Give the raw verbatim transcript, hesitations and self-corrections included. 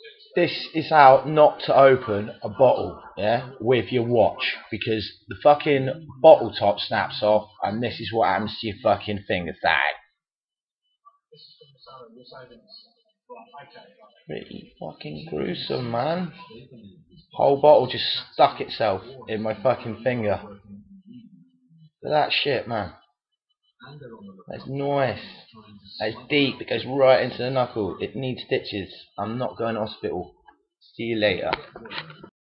This is how not to open a bottle, yeah, with your watch, because the fucking bottle top snaps off, and this is what happens to your fucking finger side. Pretty fucking gruesome, man. Whole bottle just stuck itself in my fucking finger. Look at that shit, man. That's nice. That's deep. It goes right into the knuckle. It needs stitches. I'm not going to hospital. See you later.